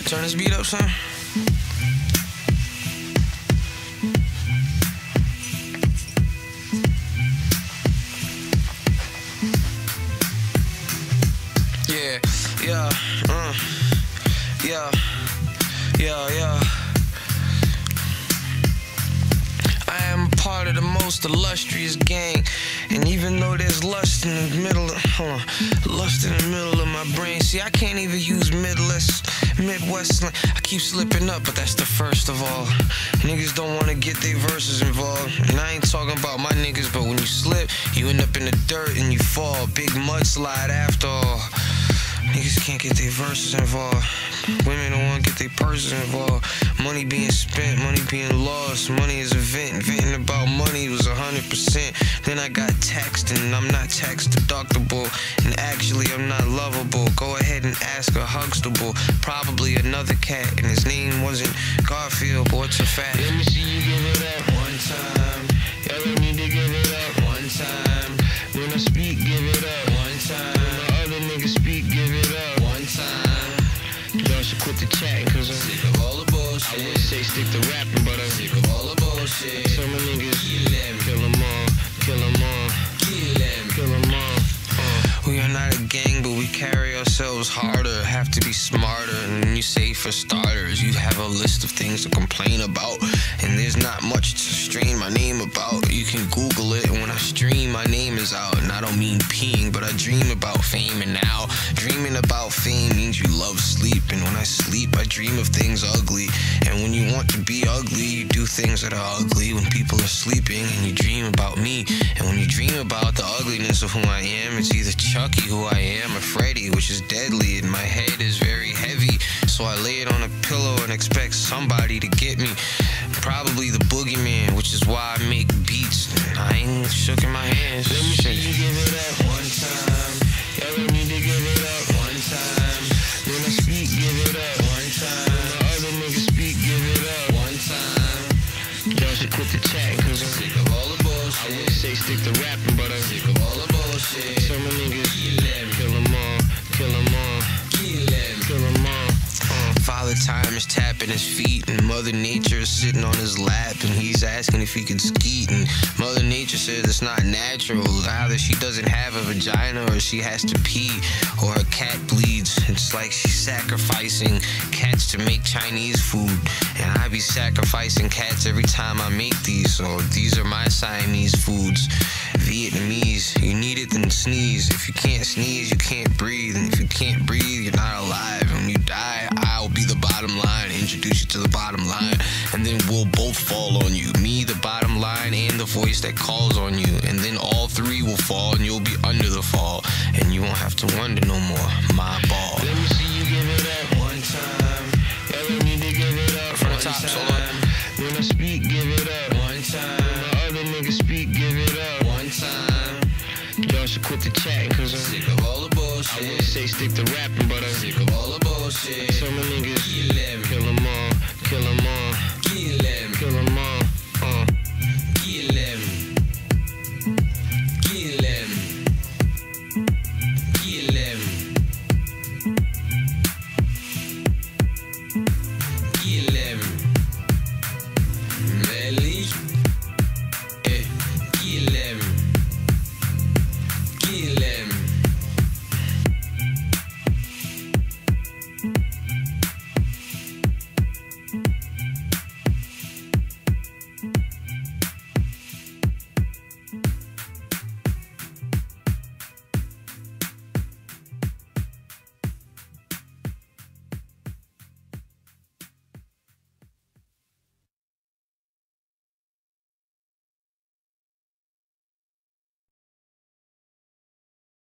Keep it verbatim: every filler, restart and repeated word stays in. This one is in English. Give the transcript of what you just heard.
Turn this beat up, son. Yeah, yeah, uh, yeah, yeah, yeah. I am part of the most illustrious gang, and even though there's lust in the middle of, hold on, lust in the middle of my brain, see, I can't even use Midwest, Midwest, I keep slipping up, but that's the first of all. Niggas don't wanna get their verses involved, and I ain't talking about my niggas, but when you slip, you end up in the dirt and you fall, big mudslide after all. Niggas can't get their verses involved. Women don't want to get their purses involved. Money being spent, money being lost. Money is a vent. Venting about money was a hundred percent. Then I got taxed and I'm not tax deductible. And actually I'm not lovable. Go ahead and ask a Huxtable. Probably another cat and his name wasn't Garfield, but what's a fact? Let me see you give it up one time. Y'all need to give it up one time. When I speak, give it up one time. Niggas speak, give it up one time. Y'all should quit the chatting, cause I'm sick of all the bullshit. I would say stick to rapping, but I'm sick of all the bullshit. Some of niggas, kill them all, kill them all, kill them, kill them all. Uh. We are not a gang, but we carry ourselves harder, have to be smarter. And when you say for starters, you have a list of things to complain about, and there's not much to strain my name about. You can Google it, and when I stream, my name is out. And I don't mean peeing, but I dream about fame. And now, dreaming about fame means you love sleep. And when I sleep, I dream of things ugly. And when you want to be ugly, you do things that are ugly when people are sleeping. And you dream about me. And when you dream about the ugliness of who I am, it's either Chucky, who I am, or Freddy, which is deadly. And my head is very heavy, so I lay it on a pillow and expect somebody to get me. Probably the boogeyman, which is why I make beats. I ain't shook in my hands. Let me see you give it up one time. Y'all need to give it up one time. When I speak, give it up one time. When the other niggas speak, give it up one time. Y'all should quit the chat, cause I'm sick of all the bullshit. I would say stick to rapping, but I'm sick of all the bullshit. Some of niggas, kill them all, kill them all, kill them, kill them all. Father Time is tapping his feet, and Mother Nature is sitting on his lap, and he's asking if he could skeet. And Mother Nature says it's not natural. Either she doesn't have a vagina, or she has to pee, or her cat bleeds. It's like she's sacrificing cats to make Chinese food, and I be sacrificing cats every time I make these. So these are my Siamese foods. Vietnamese, you need it, then sneeze. If you can't sneeze, you can't breathe, and if you can't breathe, you're not alive. And when you die, I'll be the bottom line, introduce you to the bottom line, and then we'll both fall on you. Me, the bottom line, and the voice that calls on you, and then all three will fall, and you'll be under the fall, and you won't have to wonder no more. My ball. Let me see you give it up one time. Y'all need to give it up from the top, so when I speak, give it up one time. When the other niggas speak, give it up one time. Y'all should quit the chatting, cause I'm sick of all the bullshit. I would say stick to rapping, but I'm sick of all the bullshit. Some of niggas